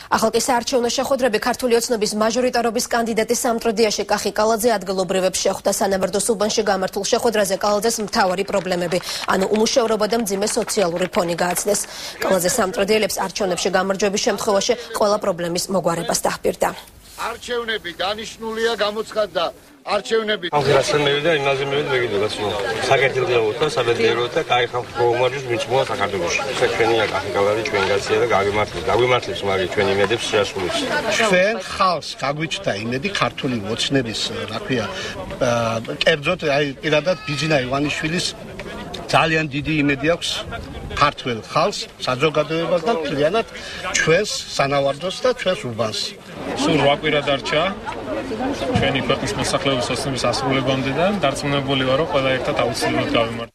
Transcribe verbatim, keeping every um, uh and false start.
ახალკი საარჩევნო შეხვედრები ქართული ოცნების მაჟორიტარობის კანდიდატი სამტრედიაში კახი კალაძე ადგილობრივებს შეხვდა. სანავარდოს უბანში გამართულ შეხვედრაზე კალაძეს მთავარი პრობლემები, ანუ უმუშევრობა და მძიმე სოციალური ფონი გააცნეს. კალაძე სამტრედიელებს არჩევნებში გამარჯვების შემთხვევაში ყველა პრობლემის მოგვარებას დაჰპირდა. არჩევნები დანიშნულია გამოცხადდა არჩევნები აღრასთან მევიდა იმაზე მევიდა მეგიდოდა სულ საკეთილდეოთ და საბედნიეროდ და კაი ხალხო უმარჯვეს მიჩმოა საქართველოში ჩვენია კახი კალაძე ჩვენ გაცია და გაგვიმართლეს გაგვიმართლეს მაგ ჩვენ იმედებს შეასრულებს ჩვენ ხალხს გაგვიჩნდა იმედი ქართული ოცნების რა ქვია კერძოდ აი პირადად ბიძინა ივანიშვილის ძალიან დიდი იმედი აქვს ქართულ ხალხს საზოგადოებას და მთლიანად ჩვენს სანავარდოს და ჩვენს უბანს სულ რვა კვირა დარჩა ჩვენი ქვეყნის მოსახლეობის ოცნების ასრულებამდე და დარწმუნებული ვარ რომ ყველა ერთად აუცილებლად გავიმართ